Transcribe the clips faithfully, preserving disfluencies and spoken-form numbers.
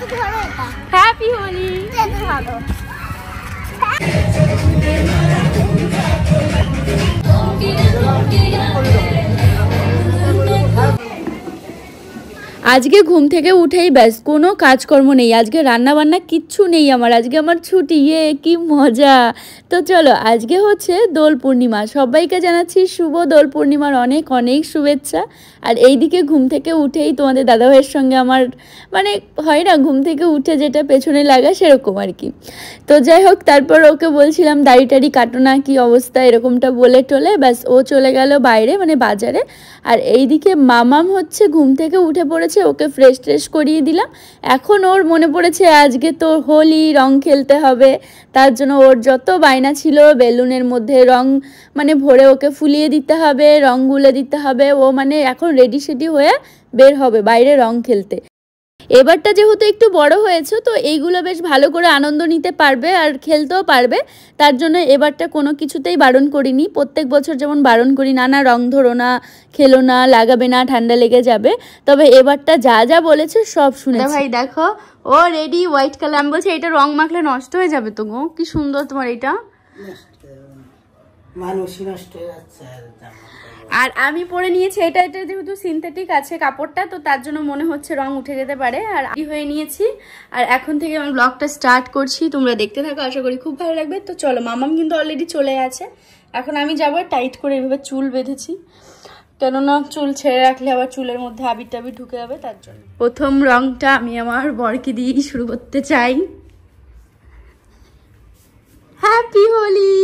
Happy Holi. ভালো আজকে ঘুম থেকে উঠেই ব্যাস কোনো কাজকর্ম নেই, আজকে রান্না বান্না কিচ্ছু নেই আমার, আজকে আমার ছুটি। ইয়ে কি মজা। তো চলো, আজকে হচ্ছে দোল পূর্ণিমা, সবাইকে জানাচ্ছি শুভ দোল পূর্ণিমার অনেক অনেক শুভেচ্ছা। আর এইদিকে ঘুম থেকে উঠেই তোমাদের দাদাভাইয়ের সঙ্গে আমার মানে হয় না, ঘুম থেকে উঠে যেটা পেছনে লাগা সেরকম আর কি। তো যাই হোক, তারপর ওকে বলছিলাম দাড়ি টাড়ি কাটো না, কী অবস্থা এরকমটা বলে টোলে ব্যাস ও চলে গেল বাইরে মানে বাজারে। আর এইদিকে মামাম হচ্ছে ঘুম থেকে উঠে পড়েছে, ওকে ফ্রেশ ট্রেশ করিয়ে দিলাম। এখন ওর মনে পড়েছে আজকে তো হোলি, রং খেলতে হবে, তার জন্য ওর যত বায়না ছিল বেলুনের মধ্যে রং মানে ভরে ওকে ফুলিয়ে দিতে হবে, রং গুলে দিতে হবে। ও মানে এখন রেডি সেডি হয়ে বের হবে বাইরে রং খেলতে। এবারটা যেহেতু একটু বড় হয়েছে তো এইগুলো বেশ ভালো করে আনন্দ নিতে পারবে আর খেলতেও পারবে, তার জন্য এবারটা কোনো কিছুতেই বারণ করিনি। প্রত্যেক বছর যেমন বারণ করি, না না রং ধরো না, খেলো না, লাগাবে না, ঠান্ডা লেগে যাবে, তবে এবারটা যা যা বলেছে সব শুনে। ভাই দেখো ও রেডি হোয়াইট কালার, আমি বলছি এটা রং মাখলে নষ্ট হয়ে যাবে তো গো, কি সুন্দর তোমার এটা। মানুষই নষ্ট হয়ে যাচ্ছে। আর আমি পরে নিয়েছি এটা, এটা যেহেতু সিনথেটিক আছে কাপড়টা, তো তার জন্য মনে হচ্ছে রং উঠে যেতে পারে। আর আমি হয়ে নিয়েছি, আর এখন থেকে আমি ব্লগটা স্টার্ট করছি, তোমরা দেখতে থাকো, আশা করি খুব ভালো লাগবে। তো চলো, মামাম কিন্তু অলরেডি চলে আছে। এখন আমি যাবো, টাইট করে এভাবে চুল বেঁধেছি, কেননা চুল ছেড়ে রাখলে আবার চুলের মধ্যে আবির টাবির ঢুকে যাবে, তার জন্য। প্রথম রংটা আমি আমার বরকে দিয়েই শুরু করতে চাই। হ্যাপি হোলি।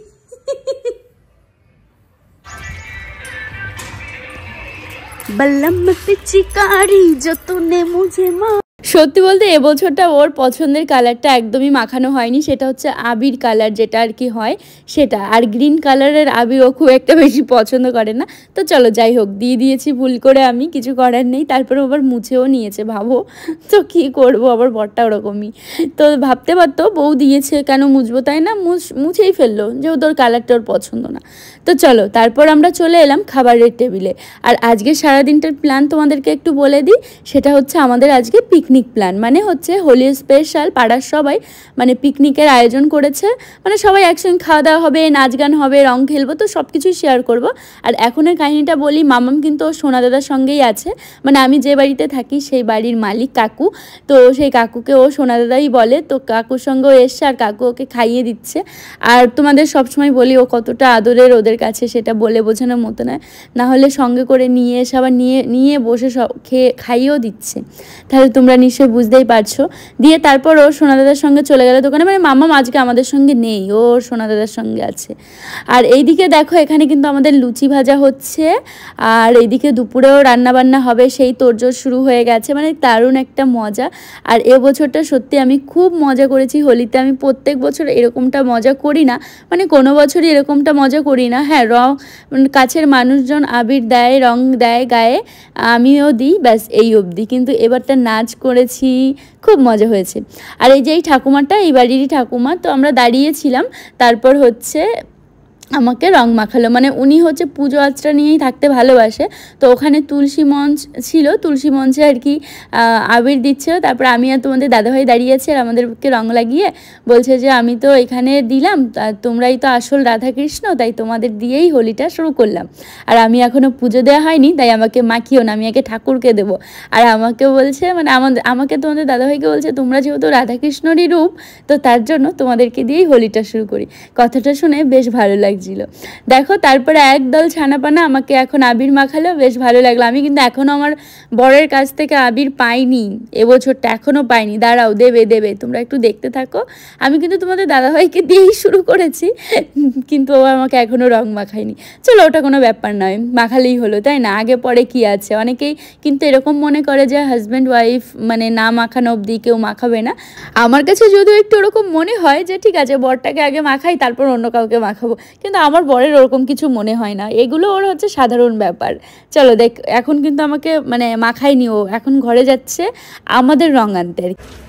बल्लम पिचकारी जो तूने मुझे माँ। সত্যি বলতে এবছরটা ওর পছন্দের কালারটা একদমই মাখানো হয়নি, সেটা হচ্ছে আবির কালার যেটা আর কি হয় সেটা। আর গ্রিন কালারের আবির ও খুব একটা বেশি পছন্দ করে না। তো চলো যাই হোক, দিয়ে দিয়েছি ভুল করে, আমি কিছু করার নেই। তারপরে আবার মুছেও নিয়েছে, ভাবো তো কি করবো, আবার বরটা ওরকমই। তো ভাবতে পারতো বউ দিয়েছে কেন মুছবো, তাই না, মুছ মুছেই ফেললো যেহেতু ওর কালারটা ওর পছন্দ না। তো চলো, তারপর আমরা চলে এলাম খাবারের টেবিলে। আর আজকে সারাদিনটার প্ল্যান তোমাদেরকে একটু বলে দিই, সেটা হচ্ছে আমাদের আজকে পিকনিক প্ল্যান, মানে হচ্ছে হোলি স্পেশাল পাড়ার সবাই মানে পিকনিকের আয়োজন করেছে, মানে সবাই একসঙ্গে খাওয়া দাওয়া হবে, নাচ গান হবে, রং খেলবো, তো সব কিছুই শেয়ার করব। আর এখনের কাহিনীটা বলি, মামাম কিন্তু ওর সোনা দাদার সঙ্গেই আছে, মানে আমি যে বাড়িতে থাকি সেই বাড়ির মালিক কাকু, তো সেই কাকুকে ও সোনা দাদাই বলে। তো কাকুর সঙ্গেও এসছে আর কাকু ওকে খাইয়ে দিচ্ছে। আর তোমাদের সবসময় বলি ও কতটা আদরের ওদের কাছে, সেটা বলে বোঝানোর মতো নয়, না হলে সঙ্গে করে নিয়ে এসে আবার নিয়ে নিয়ে বসে সব খেয়ে খাইয়েও দিচ্ছে, তাহলে তোমরা নিশ্চয়ই বুঝতেই পারছো। দিয়ে তারপর ওর সোনা দাদার সঙ্গে চলে গেল দোকানে, মানে মামাম আজকে আমাদের সঙ্গে নেই, ওর সোনা দাদার সঙ্গে আছে। আর এইদিকে দেখো এখানে কিন্তু আমাদের লুচি ভাজা হচ্ছে, আর এইদিকে দুপুরেও রান্নাবান্না হবে, সেই তোড়জোড় শুরু হয়ে গেছে, মানে দারুণ একটা মজা। আর এবছরটা সত্যি আমি খুব মজা করেছি হোলিতে। আমি প্রত্যেক বছর এরকমটা মজা করি না, মানে কোনো বছরই এরকমটা মজা করি না। হ্যাঁ, রং কাছের মানুষজন আবির দেয়, রং দেয় গায়ে, আমিও দিই, ব্যাস এই অবধি। কিন্তু এবারটা নাচ করেছি, খুব মজা হয়েছে। আর এই যে এই ঠাকুমাটা এই বাড়িরই ঠাকুমা, তো আমরা দাঁড়িয়েছিলাম, তারপর হচ্ছে আমাকে রং মাখালো, মানে উনি হচ্ছে পুজো আচরা নিয়েই থাকতে ভালোবাসে, তো ওখানে তুলসী মঞ্চ ছিল, তুলসী মঞ্চে আর কি আবির দিচ্ছিল। তারপর আমি আর তোমাদের দাদাভাই দাঁড়িয়ে আছে, আর আমাদেরকে রং লাগিয়ে বলছে যে আমি তো এখানে দিলাম, তোমরাই তো আসল রাধাকৃষ্ণ, তাই তোমাদের দিয়েই হোলিটা শুরু করলাম। আর আমি এখনও পুজো দেওয়া হয়নি, তাই আমাকে মাখিও না, আমি আগে ঠাকুরকে দেবো। আর আমাকে বলছে মানে আমাদের আমাকে তোমাদের দাদাভাইকে বলছে তোমরা যেহেতু রাধাকৃষ্ণরই রূপ, তো তার জন্য তোমাদেরকে দিয়েই হোলিটা শুরু করি। কথাটা শুনে বেশ ভালো লাগে। দেখো তারপরে একদল ছানাপানা আমাকে এখন আবির মাখালো, বেশ ভালো লাগলো। আমি কিন্তু এখনো আমার বরের কাছ থেকে আবির পাইনি, এবছরটা এখনো পাইনি, দাঁড়াও দেবে দেবে, তোমরা একটু দেখতে থাকো। আমি কিন্তু তোমাদের দাদাভাইকে দিয়েই শুরু করেছি, কিন্তু ও আমাকে এখনো রং মাখায়নি। চলো ওটা কোনো ব্যাপার নয়, মাখালেই হলো, তাই না, আগে পরে কি আছে। অনেকেই কিন্তু এরকম মনে করে যে হাজব্যান্ড ওয়াইফ মানে না মাখানো অবধি কেউ মাখাবে না। আমার কাছে যদিও একটু ওরকম মনে হয় যে ঠিক আছে বরটাকে আগে মাখাই তারপর অন্য কাউকে মাখাবো, কিন্তু আমার বরের ওরকম কিছু মনে হয় না, এগুলো ওর হচ্ছে সাধারণ ব্যাপার। চলো দেখ, এখন কিন্তু আমাকে মানে মাখায়নি, ও এখন ঘরে যাচ্ছে আমাদের রং আনতে।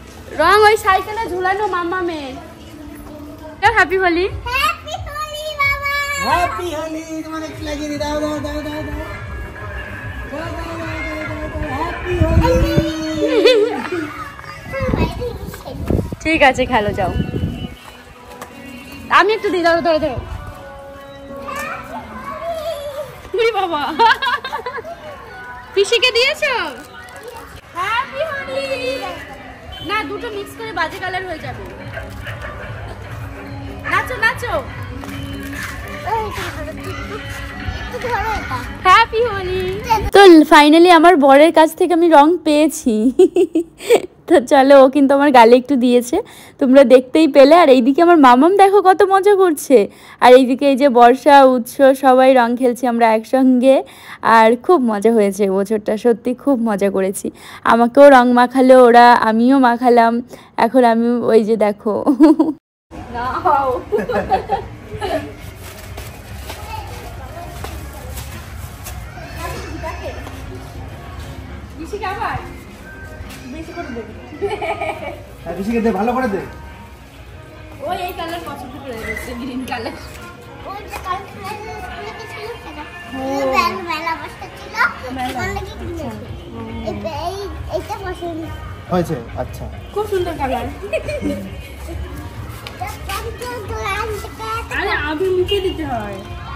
রং ওই সাইকেলে ঝুলানো মামামের। হ্যাপি হোলি, হ্যাপি হোলি বাবা, হ্যাপি হোলি। তোমার একটু লাগিয়ে দাও দাও দাও দাও দাও, হ্যাপি হোলি। ঠিক আছে খেলো যাও। আমি একটু দিই, ধরো ধরো ধরো। বাবা পিসিকে দিয়েছো? হ্যাপি হোলি। না দুটো মিক্স করে বাজে কালার হয়ে যাবে। নাচো নাচো। হ্যাপি হোলি। তো ফাইনালি আমার বরের কাছ থেকে আমি রং পেয়েছি। তো চলো, ও কিন্তু আমার গালে একটু দিয়েছে, তোমরা দেখতেই পেলে। আর এইদিকে আমার মামাম দেখো কত মজা করছে। আর এইদিকে এই যে বর্ষা, উৎস, সবাই রং খেলছি আমরা একসঙ্গে। আর খুব মজা হয়েছে বছরটা, সত্যি খুব মজা করেছি। আমাকেও রং মাখালো ওরা, আমিও মাখালাম। এখন আমি ওই যে দেখো ভালো করে দে। ওই এই কালার পছন্দ করে দিয়েছে, গ্রিন কালার। ওই যে কালার ছিল সেটা ব্যান মেলা বসে ছিল, ওখান থেকে কিনেছি। এই এইটা পছন্দ হয়েছে। আচ্ছা, খুব সুন্দর কালার। আরে আবি মুখে দিতে হয়।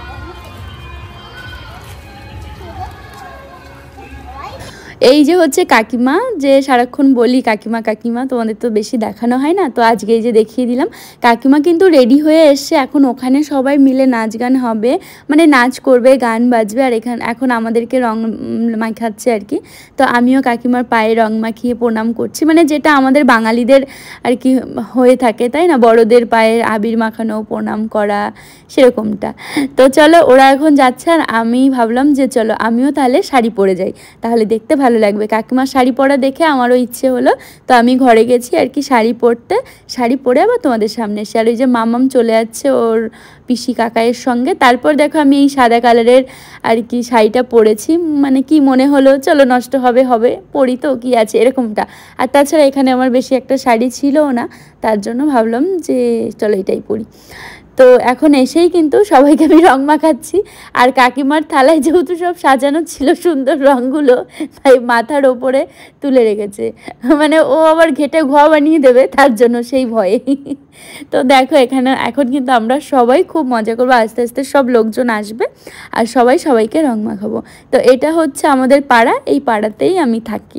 এই যে হচ্ছে কাকিমা, যে সারাক্ষণ বলি কাকিমা কাকিমা, তোমাদের তো বেশি দেখানো হয় না, তো আজকে এই যে দেখিয়ে দিলাম। কাকিমা কিন্তু রেডি হয়ে এসছে, এখন ওখানে সবাই মিলে নাচ গান হবে, মানে নাচ করবে, গান বাজবে। আর এখানে এখন আমাদেরকে রং মাখাচ্ছে আর কি। তো আমিও কাকিমার পায়ে রং মাখিয়ে প্রণাম করছি, মানে যেটা আমাদের বাঙালিদের আর কি হয়ে থাকে, তাই না? বড়দের পায়ে আবির মাখানো, প্রণাম করা, সেরকমটা। তো চলো, ওরা এখন যাচ্ছে, আর আমি ভাবলাম যে চলো আমিও তাহলে শাড়ি পরে যাই, তাহলে দেখতে ভালো লাগবে। কাকিমার শাড়ি পরা দেখে আমারও ইচ্ছে হলো, তো আমি ঘরে গেছি আর কি শাড়ি পরতে। শাড়ি পরে আবার তোমাদের সামনে এসে, আর ওই যে মামাম চলে যাচ্ছে ওর পিসি কাকায়ের সঙ্গে। তারপর দেখো আমি এই সাদা কালারের আর কি শাড়িটা পরেছি, মানে কি মনে হলো চলো নষ্ট হবে হবে পরি তো কি আছে, এরকমটা। আর তাছাড়া এখানে আমার বেশি একটা শাড়ি ছিলও না, তার জন্য ভাবলাম যে চলো এটাই পরি। তো এখন এসেই কিন্তু সবাইকে আমি রং মাখাচ্ছি। আর কাকিমার থালায় যেহেতু সব সাজানো ছিল সুন্দর রঙগুলো, তাই মাথার ওপরে তুলে রেখেছে, মানে ও আবার ঘেটে ঘোয়া বানিয়ে দেবে তার জন্য, সেই ভয়ে। তো দেখো এখানে এখন কিন্তু আমরা সবাই খুব মজা করবো, আস্তে আস্তে সব লোকজন আসবে আর সবাই সবাইকে রং মাখাবো। তো এটা হচ্ছে আমাদের পাড়া, এই পাড়াতেই আমি থাকি।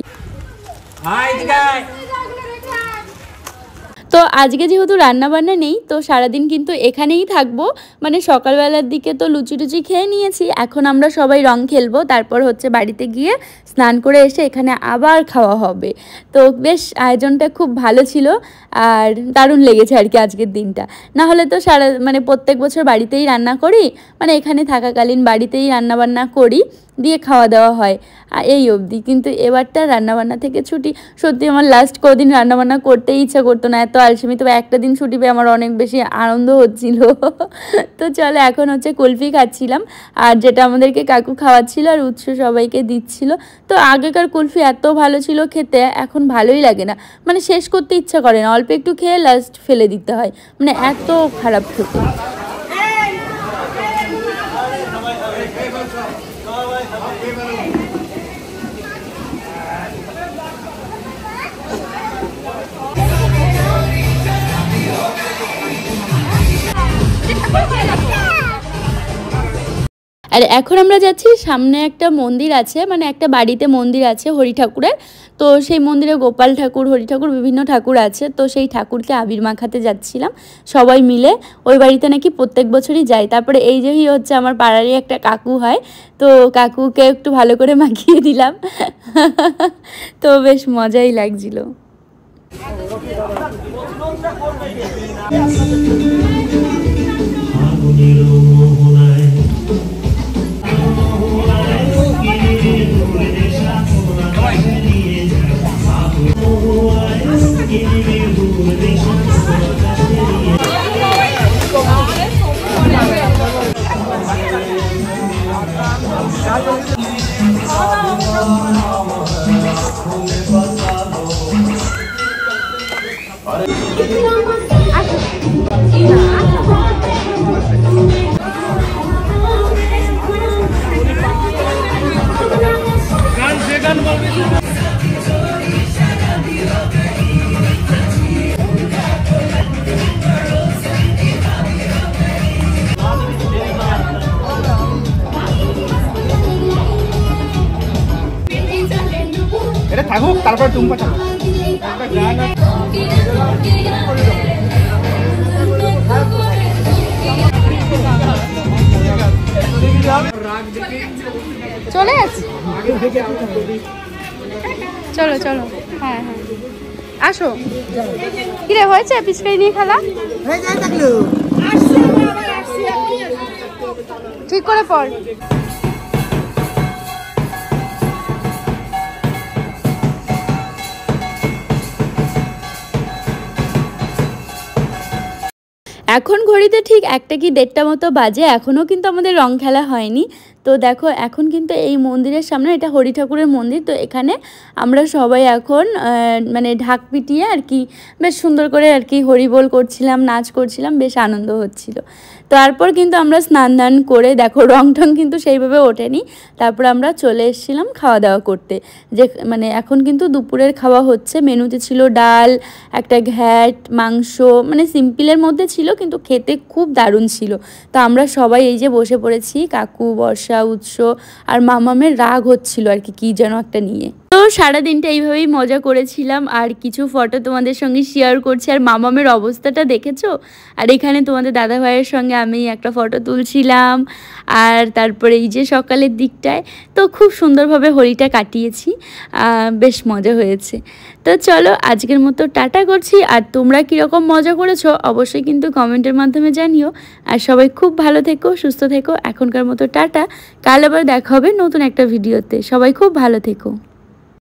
তো আজকে যেহেতু রান্নাবান্না নেই, তো সারাদিন কিন্তু এখানেই থাকবো। মানে সকালবেলার দিকে তো লুচি টুচি খেয়ে নিয়েছি, এখন আমরা সবাই রং খেলবো, তারপর হচ্ছে বাড়িতে গিয়ে স্নান করে এসে এখানে আবার খাওয়া হবে। তো বেশ আয়োজনটা খুব ভালো ছিল, আর দারুণ লেগেছে আর কি আজকের দিনটা। না হলে তো সারা মানে প্রত্যেক বছর বাড়িতেই রান্না করি, মানে এখানে থাকাকালীন বাড়িতেই রান্নাবান্না করি, দিয়ে খাওয়া দাওয়া হয় এই অবধি। কিন্তু এবারটা রান্নাবান্না থেকে ছুটি, সত্যি আমার লাস্ট কদিন রান্নাবান্না করতেই ইচ্ছা করতো না, এত আলসেমি। তবে একটা দিন ছুটি পেয়ে আমার অনেক বেশি আনন্দ হচ্ছিল। তো চলো এখন হচ্ছে কুলফি খাচ্ছিলাম, আর যেটা আমাদেরকে কাকু খাওয়াচ্ছিল আর উৎস সবাইকে দিচ্ছিল। তো আগেকার কুলফি এত ভালো ছিল খেতে, এখন ভালোই লাগে না, মানে শেষ করতে ইচ্ছা করে না, অল্প একটু খেয়ে লাস্ট ফেলে দিতে হয়, মানে এত খারাপ খেতে। আর এখন আমরা যাচ্ছি, সামনে একটা মন্দির আছে, মানে একটা বাড়িতে মন্দির আছে হরি ঠাকুরের। তো সেই মন্দিরে গোপাল ঠাকুর, হরি ঠাকুর, বিভিন্ন ঠাকুর আছে। তো সেই ঠাকুরকে আবির মাখাতে যাচ্ছিলাম সবাই মিলে। ওই বাড়িতে নাকি প্রত্যেক বছরই যায়। তারপরে এই যে হচ্ছে আমার পাড়ারই একটা কাকু হয়, তো কাকুকে একটু ভালো করে মাখিয়ে দিলাম। তো বেশ মজাই লাগছিল। তারপর টুম্পা চালা একটা গান চলে যাচ্ছে। চলো চলো, হ্যাঁ হ্যাঁ আসো। কিরে হয়েছে পিচকারি নিয়ে খেলা? ঠিক করে পড়। এখন ঘড়িতে ঠিক একটা কি দেড়টা মতো বাজে, এখনও কিন্তু আমাদের রং খেলা হয়নি। তো দেখো এখন কিন্তু এই মন্দিরের সামনে, এটা হরি ঠাকুরের মন্দির, তো এখানে আমরা সবাই এখন মানে ঢাক পিটিয়ে আর কি বেশ সুন্দর করে আর কি হরিবোল করছিলাম, নাচ করছিলাম, বেশ আনন্দ হচ্ছিল। তারপর কিন্তু আমরা স্নান দান করে দেখো রং টং কিন্তু সেইভাবে ওঠেনি, তারপর আমরা চলে এসেছিলাম খাওয়া দাওয়া করতে। যে মানে এখন কিন্তু দুপুরের খাওয়া হচ্ছে, মেনুতে ছিল ডাল, একটা ঘ্যাট, মাংস, মানে সিম্পলের মধ্যে ছিল কিন্তু খেতে খুব দারুণ ছিল। তো আমরা সবাই এই যে বসে পড়েছি, কাকু, বর্ষা, উৎস আর মামামের রাগ হচ্ছিল আর কি কী যেন একটা নিয়ে। তো সারাদিনটা এইভাবেই মজা করেছিলাম আর কিছু ফটো তোমাদের সঙ্গে শেয়ার করছি। আর মামামের অবস্থাটা দেখেছো? আর এখানে তোমাদের দাদা ভাইয়ের সঙ্গে আমি একটা ফটো তুলছিলাম। আর তারপরে এই যে সকালের দিকটায় তো খুব সুন্দরভাবে হোলিটা কাটিয়েছি, বেশ মজা হয়েছে। তো চলো আজকের মতো টাটা করছি। আর তোমরা কীরকম মজা করেছো অবশ্যই কিন্তু কমেন্টের মাধ্যমে জানিও। আর সবাই খুব ভালো থেকো, সুস্থ থেকো। এখনকার মতো টাটা, কাল আবার দেখা হবে নতুন একটা ভিডিওতে। সবাই খুব ভালো থেকো।